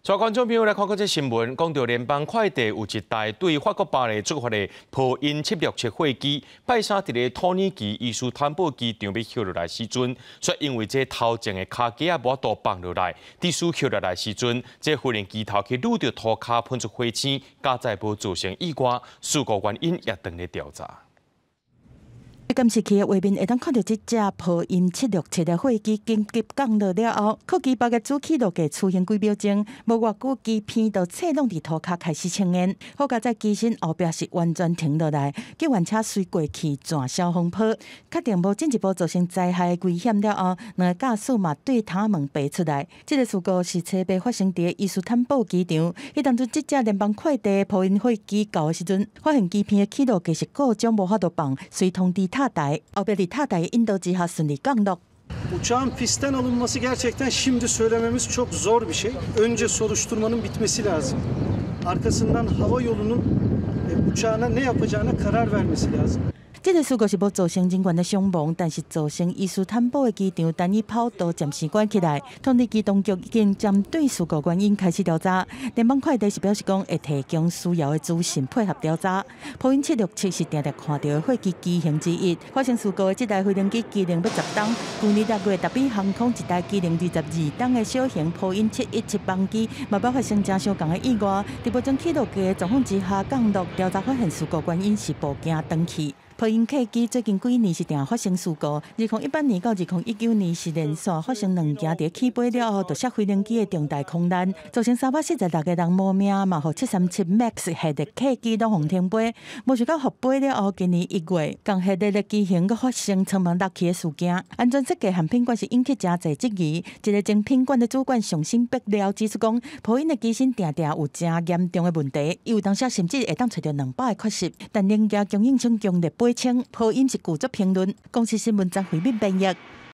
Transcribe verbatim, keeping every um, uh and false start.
各位观众朋友来看看这新闻，讲到联邦快递有一台对法国巴黎出发的波音七六七飞机，拜三伫个土耳其伊斯坦布尔机场要扣落来时阵，却因为这头前的卡架啊无度放落来，伫输扣落来时阵，这飞人机头去撸到涂骹喷出火星，加载无造成意外，事故原因也等咧调查。 监视器的画面会当看到这架波音七六七的飞机紧急降落了后，客机包个主起落架出现几秒钟，无偌久机片就侧拢伫涂骹开始青烟。好在在机身后壁是完全停落来，救援车随过去转消风坡，确定无进一步造成灾害危险了后，两个驾驶嘛对他们爬出来。这个事故是车被发生伫伊斯坦布尔机场，迄当阵这架联邦快递波音飞机到的时阵，发现机片的起落架是故障无法度放，随通知塔台，后壁伫塔台引导之下顺利降落。 Uçağın pistten alınması gerçekten şimdi söylememiz çok zor bir şey. Önce soruşturmanın bitmesi lazım. Arkasından hava yolunun uçağına ne yapacağına karar vermesi lazım. 这个事故是无造成人员的伤亡，但是造成伊斯坦布的机场单一跑道暂时关起来。土耳其当局已经针对事故原因开始调查。联邦快递是表示讲会提供需要的资讯配合调查。波音七六七是定定看到的飞机机型之一。发生事故的这台飞行机机龄要十吨，去年六月达比航空一台机龄二十二吨的小型波音七一七班机，嘛捌发生正相同的意外。伫无将起落架的状况之下降落，调查发现事故原因是部件断气。 波音客机最近几年是定发生事故，二零一八年到二零一九年是连续发生两件伫起飞了后，就摔飞行机的重大空难，造成三百四十六个人无命，嘛，互七三七 MAX 系列客机拢互停飞。无想到复飞了后，今年一月，共系列的机型阁发生苍茫落气的事件，安全设计和品管是引起真侪质疑。一个前品管的主管上新爆料指出讲，波音的机身定定有真严重的问题，有当时甚至会当找到两百个缺失，但人家供应商强烈。 背称，波音是故作评论，公司新闻将回面编译。